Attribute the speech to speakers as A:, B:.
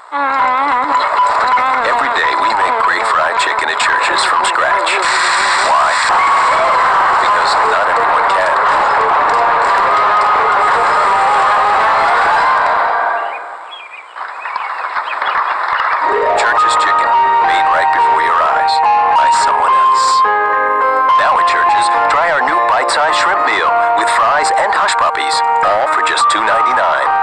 A: Every day we make great fried chicken at churches from scratch. Why? Because not everyone can. Church's chicken, made right before your eyes, by someone else. Now at Church's, try our new bite-sized shrimp meal with fries and hush puppies, all for just $2.99.